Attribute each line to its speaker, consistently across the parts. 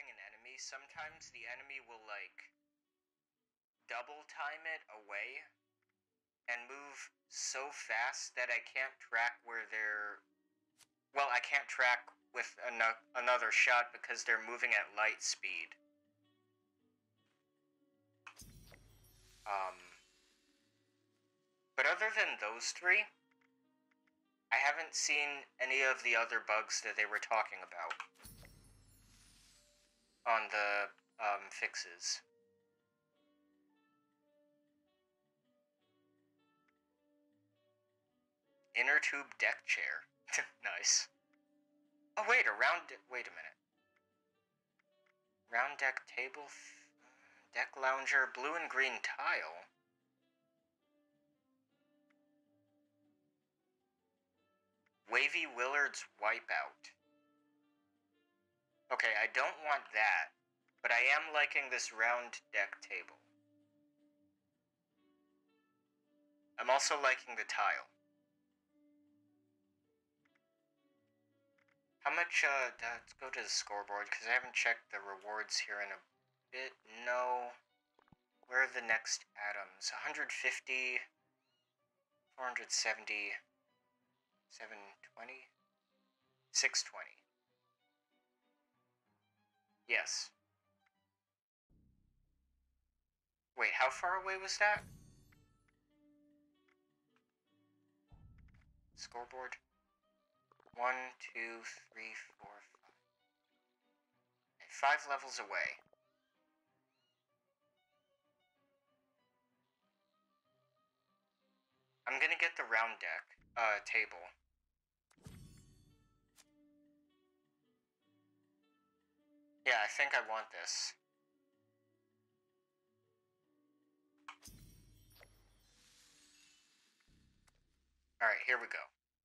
Speaker 1: fighting an enemy, sometimes the enemy will, like, double time it away and move so fast that I can't track where they're... Well, I can't track with another shot because they're moving at light speed. But other than those three, I haven't seen any of the other bugs that they were talking about on the fixes. Inner tube deck chair. Nice. Oh wait, wait a minute. Round deck table, deck lounger, blue and green tile. Wavy Willard's Wipeout. Okay, I don't want that, but I am liking this round deck table. I'm also liking the tile. How much, let's go to the scoreboard, because I haven't checked the rewards here in a bit. No. Where are the next atoms? 150, 470, 720, 620. Yes. Wait, how far away was that? Scoreboard. 1, 2, 3, 4, 5. 5 levels away. I'm gonna get the round deck, table. Yeah, I think I want this. Alright, here we go.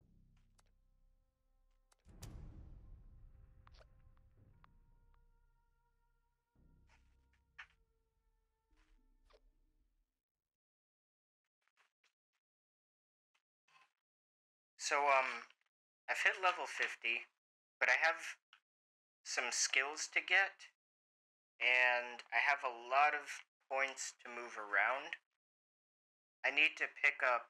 Speaker 1: So, I've hit level 50, but I have some skills to get, and I have a lot of points to move around. I need to pick up...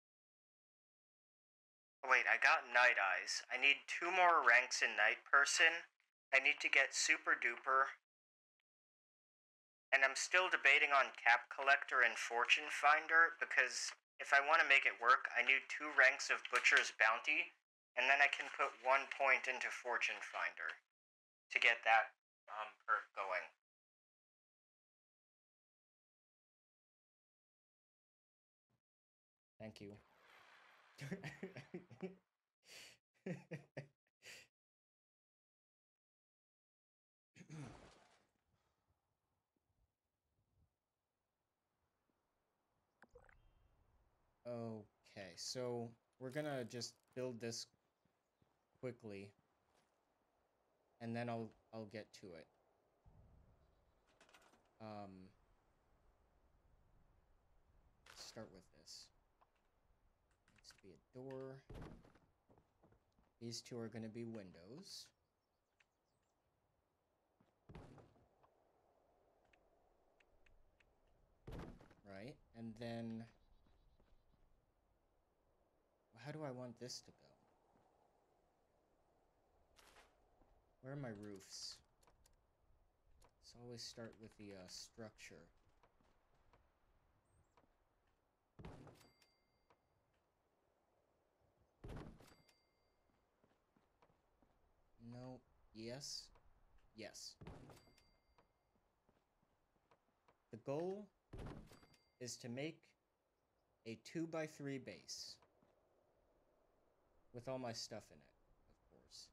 Speaker 1: Oh, wait, I got Night Eyes. I need 2 more ranks in Night Person. I need to get Super Duper. And I'm still debating on Cap Collector and Fortune Finder, because if I want to make it work, I need 2 ranks of Butcher's Bounty, and then I can put 1 point into Fortune Finder to get that perk going.
Speaker 2: Thank you. Okay, so we're gonna just build this quickly, and then I'll get to it. Let's start with this. Needs to be a door. These 2 are gonna be windows. Right, and then how do I want this to go? Where are my roofs? Let's always start with the structure. No. Yes. Yes. The goal is to make a 2x3 base with all my stuff in it, of course.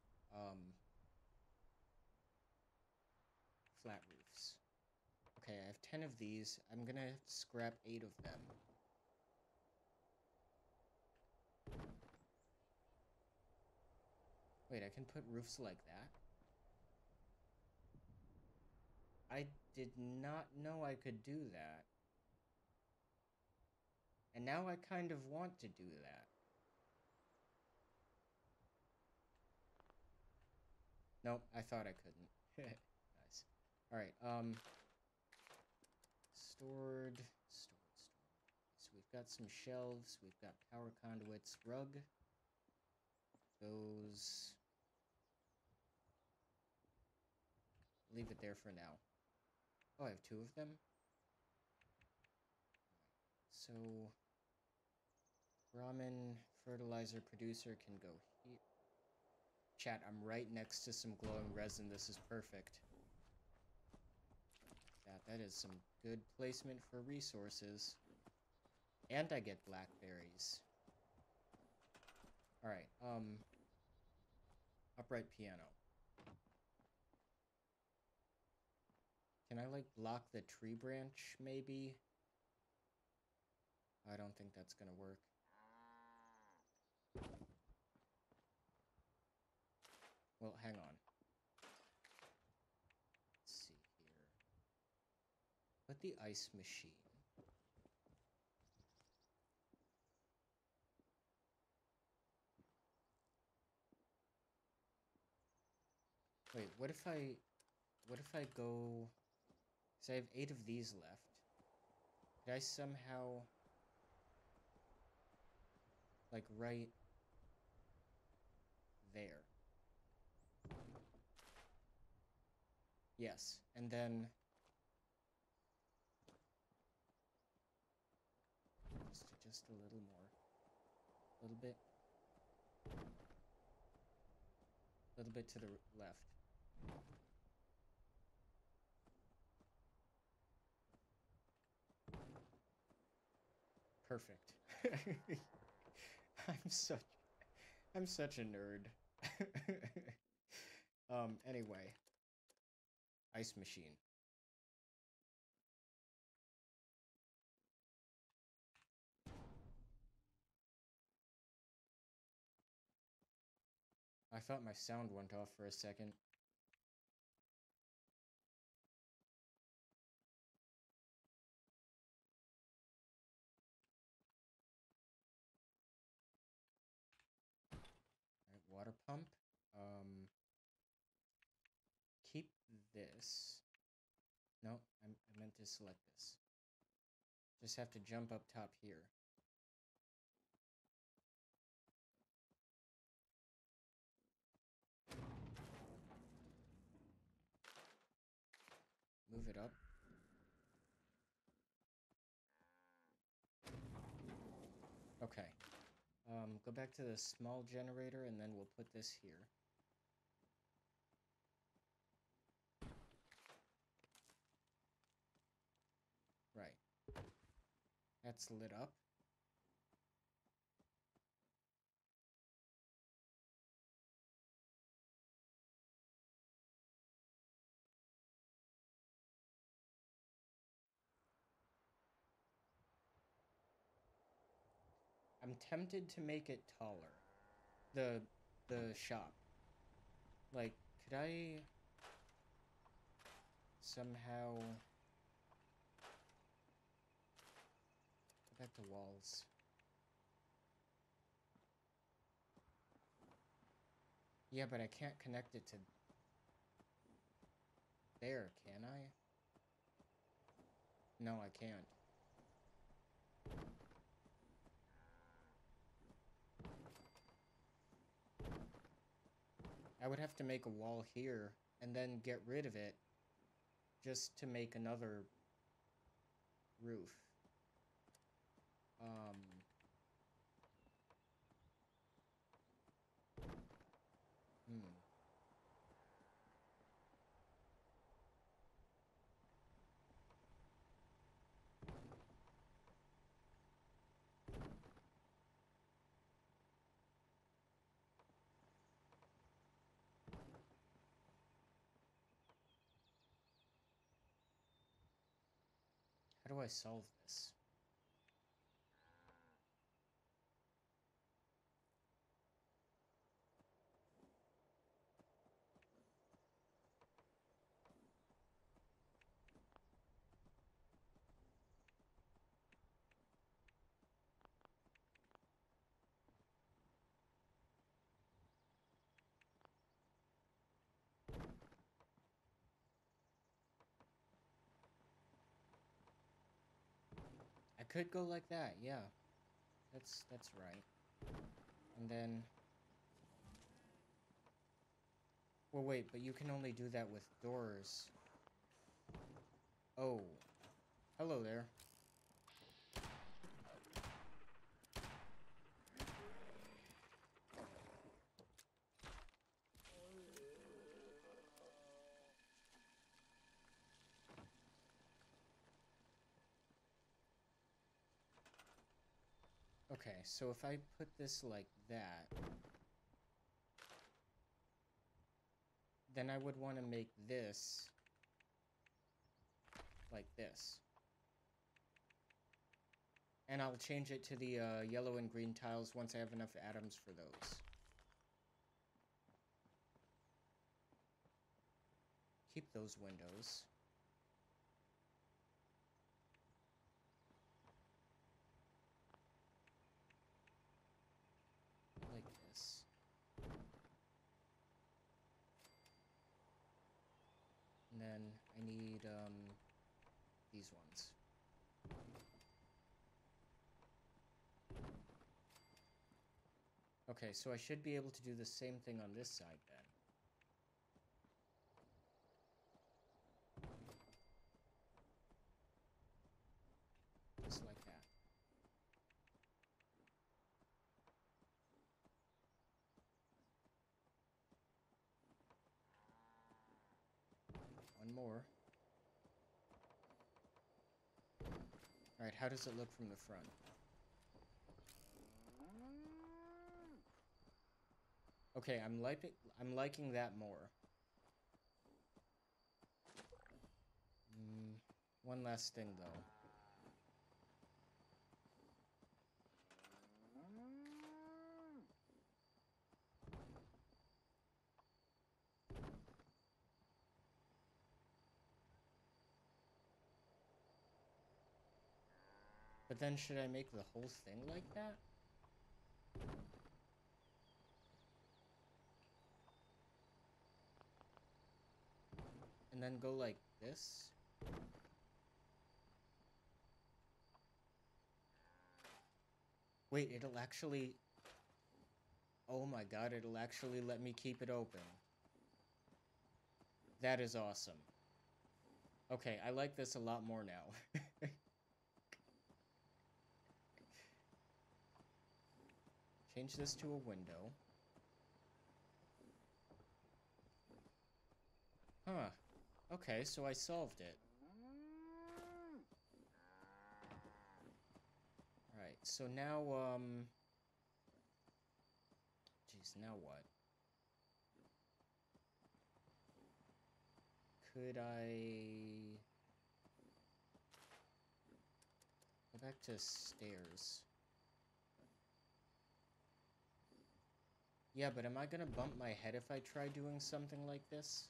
Speaker 2: Flat roofs. Okay, I have 10 of these. I'm gonna have to scrap 8 of them. Wait, I can put roofs like that? I did not know I could do that. And now I kind of want to do that. Nope, I thought I couldn't. All right. Stored. So we've got some shelves. We've got power conduits. Rug. Goes. Leave it there for now. Oh, I have 2 of them. So ramen fertilizer producer can go here. Chat, I'm right next to some glowing resin. This is perfect. That is some good placement for resources. And I get blackberries. Alright, upright piano. Can I, like, block the tree branch, maybe? I don't think that's gonna work. Well, hang on. Let's see here. Put the ice machine. Wait, what if I go... So I have 8 of these left. Could I somehow... like, right... there? Yes, and then... just a little more. A little bit. A little bit to the left. Perfect. I'm such a nerd. Anyway. Ice machine. I thought my sound went off for a second. Alright, water pump. Keep this. No, I meant to select this. Just have to jump up top here. Move it up. Okay. Go back to the small generator and then we'll put this here. Right. That's lit up. I'm tempted to make it taller. The shop. Like, could I somehow go back to walls? Yeah, but I can't connect it to there, can I? No, I can't. I would have to make a wall here and then get rid of it just to make another roof. How do I solve this? could go like that, yeah. That's right. And then... Well, wait, but you can only do that with doors. Oh. Hello there. Okay, so if I put this like that, then I would want to make this like this. And I'll change it to the yellow and green tiles once I have enough atoms for those. Keep those windows. Like this. And then I need these ones. Okay, so I should be able to do the same thing on this side then. Just like that. One more. Alright, how does it look from the front? Okay, I'm liking that more. One last thing though. But then should I make the whole thing like that? And then go like this? Wait, it'll actually... Oh my god, it'll actually let me keep it open. That is awesome. Okay, I like this a lot more now. Change this to a window. Huh. Okay, so I solved it. Alright, so now, Jeez, now what? Could I... Go back to stairs. Yeah, but am I gonna bump my head if I try doing something like this?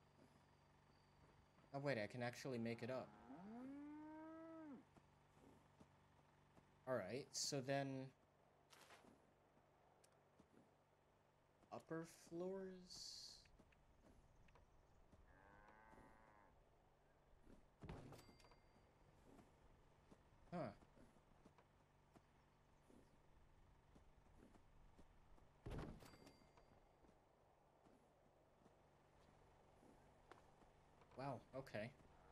Speaker 2: Oh wait, I can actually make it up. Alright, so then... Upper floors? Huh. Wow, okay.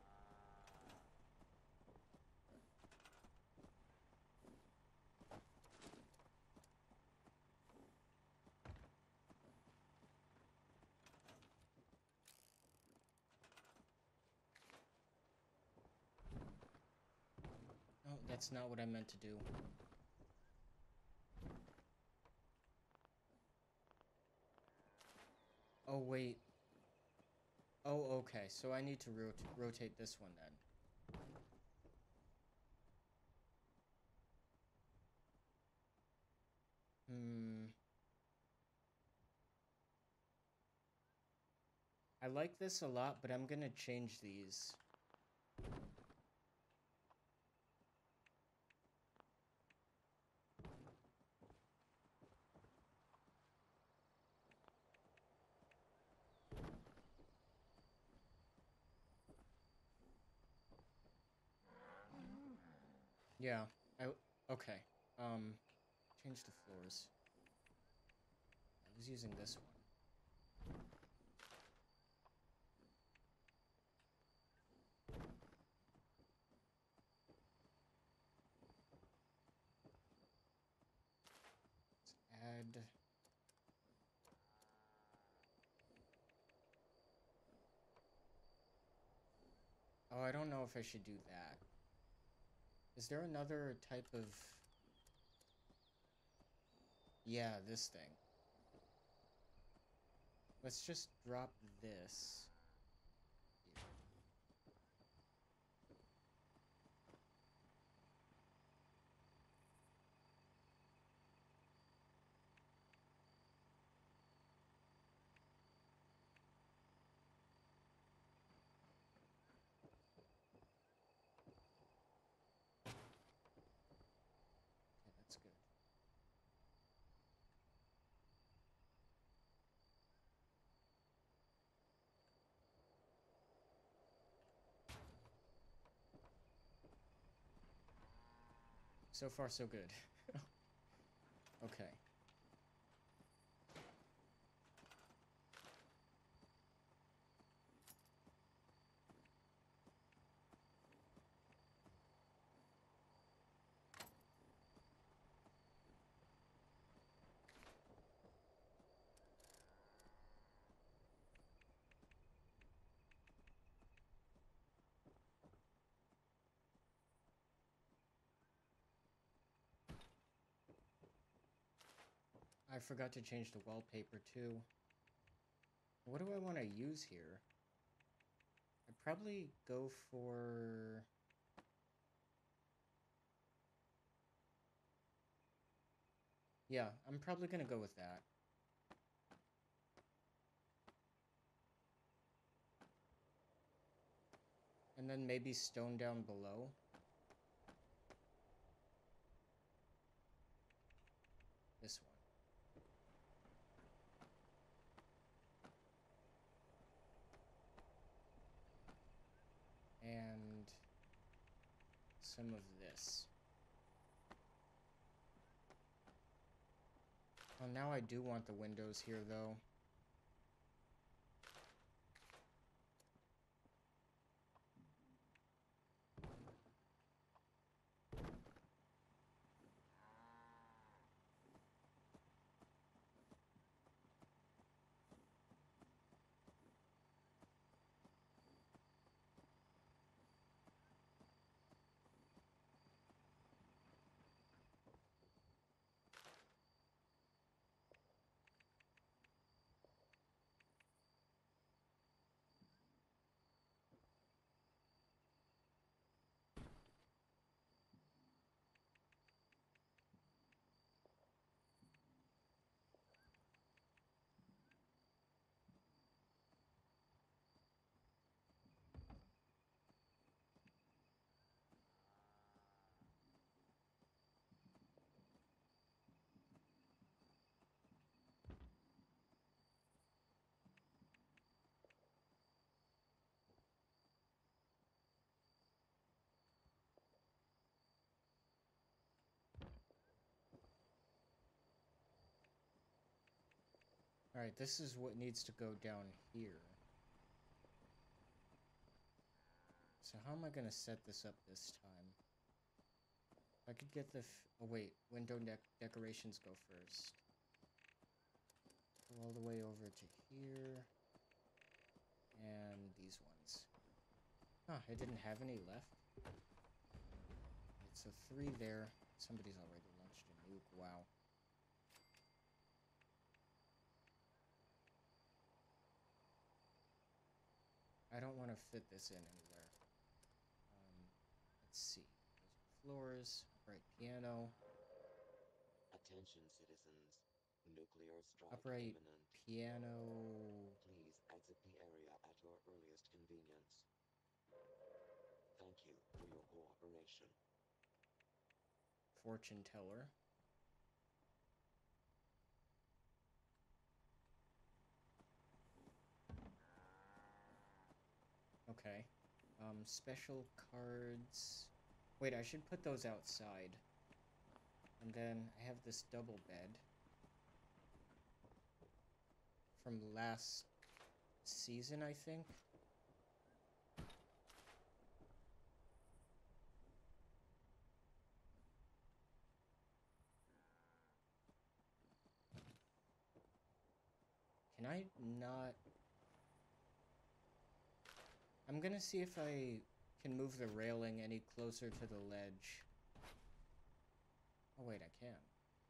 Speaker 2: Oh, that's not what I meant to do. Oh, wait. Oh, okay, so I need to rotate this one then. I like this a lot, but I'm gonna change these. Yeah. Okay. Change the floors. I was using this one. Let's add. Oh, I don't know if I should do that. Is there another type of... Yeah, this thing. Let's just drop this here. Okay, that's good. So far, so good. Okay. I forgot to change the wallpaper too. What do I want to use here? I'd probably go for... Yeah, I'm probably gonna go with that. And then maybe stone down below. This one. And some of this. Oh, now I do want the windows here, though. Alright, this is what needs to go down here. So how am I gonna set this up this time? I could get the... oh wait, window decorations go first. Go all the way over to here. And these ones. Huh, I didn't have any left. Right, so 3 there. Somebody's already launched a nuke, wow. I don't want to fit this in anywhere. Let's see. Those are floors. Upright piano.
Speaker 3: Attention citizens. Nuclear strike
Speaker 2: Upright
Speaker 3: imminent.
Speaker 2: piano.
Speaker 3: Please exit the area at your earliest convenience. Thank you for your cooperation.
Speaker 2: Fortune teller. Okay. Special cards. Wait, I should put those outside. And then I have this double bed from last season, I think. Can I not... I'm gonna see if I can move the railing any closer to the ledge. Oh wait, I can.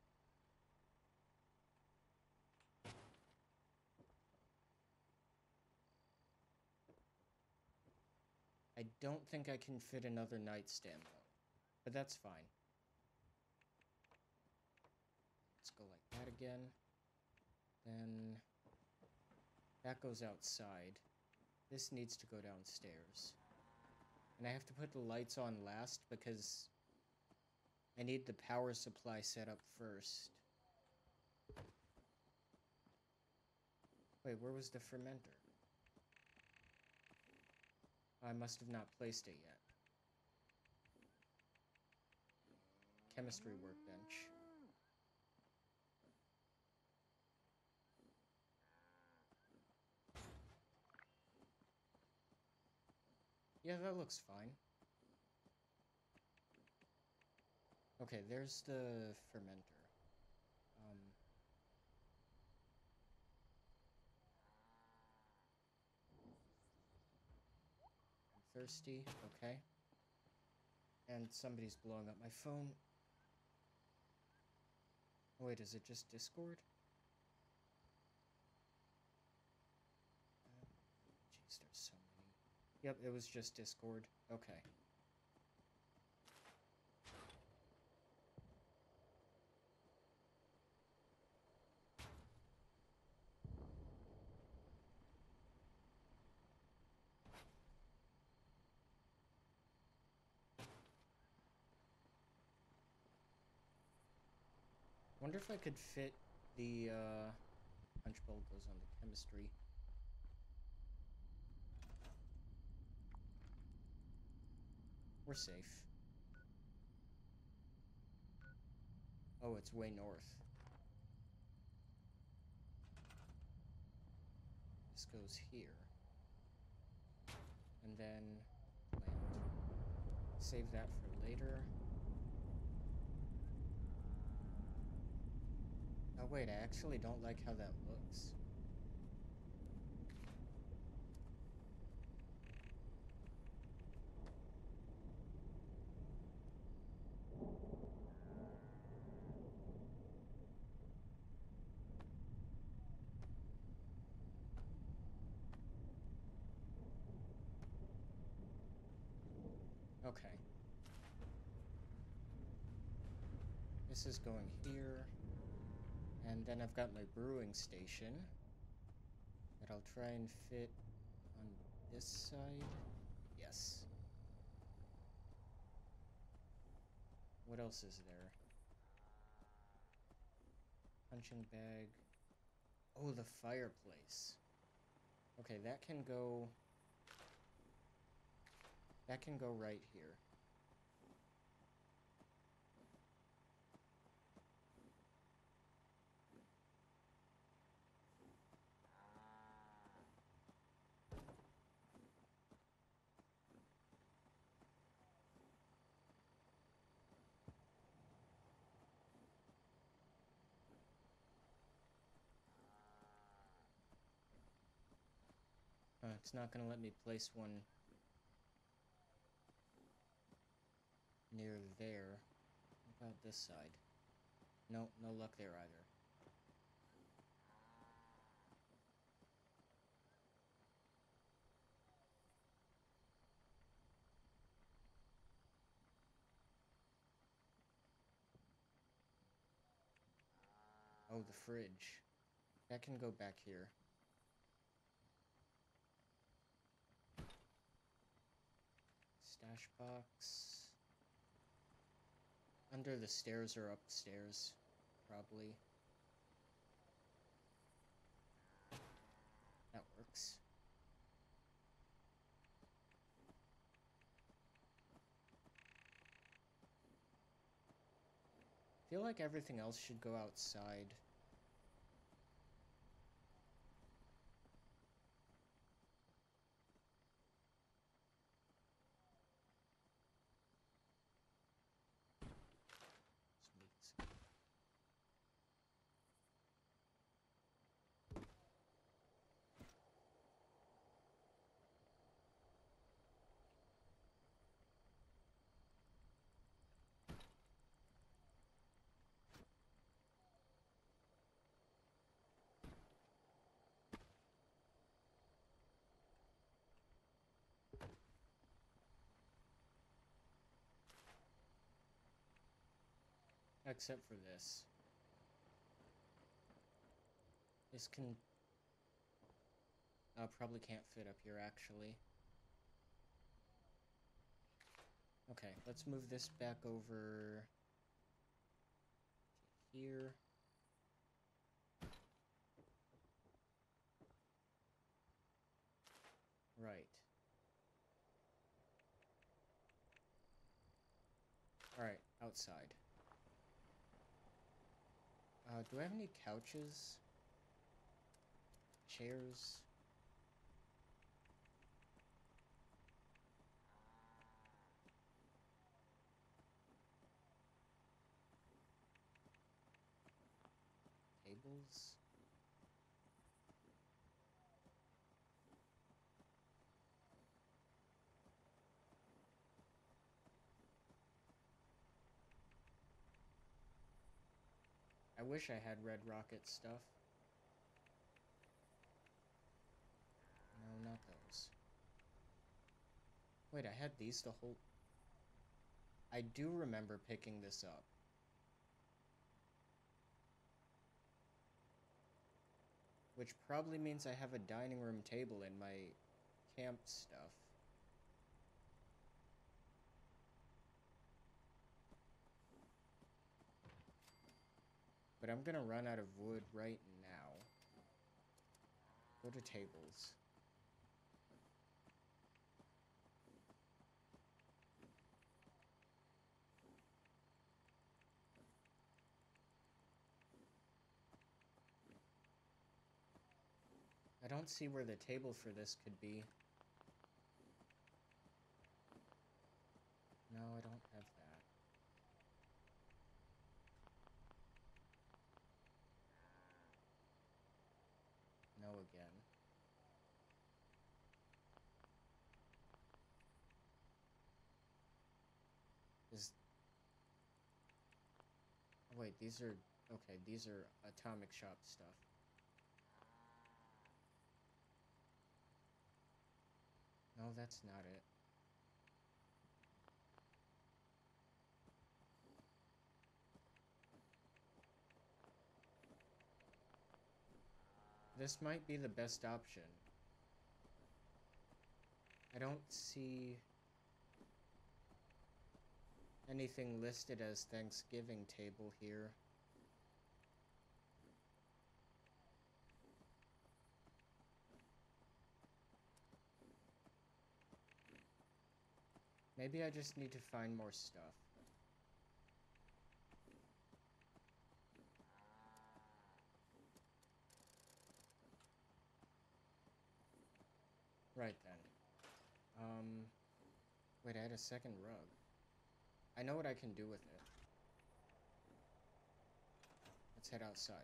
Speaker 2: I don't think I can fit another nightstand though, but that's fine. Let's go like that again. Then that goes outside. This needs to go downstairs. And I have to put the lights on last because I need the power supply set up first. Wait, where was the fermenter? I must have not placed it yet. Chemistry workbench. Yeah, that looks fine. Okay, there's the fermenter. I'm thirsty, okay. And somebody's blowing up my phone. Oh, wait, is it just Discord? Jeez, there's so many. Yep, it was just Discord. Okay. Wonder if I could fit the punch bowl goes on the chemistry. We're safe. Oh, it's way north. This goes here. And then land. Save that for later. Oh wait, I actually don't like how that looks. Okay. This is going here. And then I've got my brewing station that I'll try and fit on this side. Yes. What else is there? Punching bag. Oh, the fireplace. Okay, that can go... That can go right here. It's not gonna let me place one near there. What about this side? No, no luck there either. Oh, the fridge. That can go back here. Stash box. Under the stairs or upstairs, probably. That works. feel like everything else should go outside. Sweet. Except for this. This can... probably can't fit up here, actually. Okay, let's move this back over to here. Right. Alright, outside. Do I have any couches? Chairs? Tables? I wish I had Red Rocket stuff. No, not those. Wait, I had these to hold... I do remember picking this up. Which probably means I have a dining room table in my camp stuff. But I'm gonna run out of wood right now. Go to tables. I don't see where the table for this could be. No, I don't have that. No again. Is... Wait, these are... Okay, these are Atomic Shop stuff. No, that's not it. This might be the best option. I don't see anything listed as Thanksgiving table here. Maybe I just need to find more stuff. Right then. Wait, I had a second rug. I know what I can do with it. Let's head outside.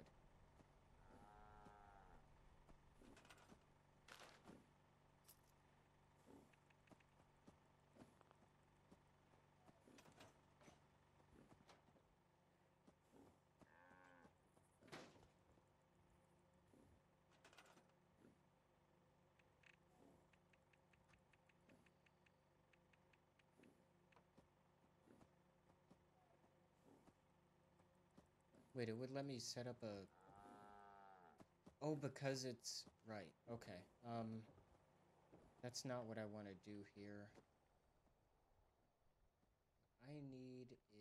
Speaker 2: Wait, it would let me set up a... Oh, because it's... Right, okay. That's not what I want to do here. I need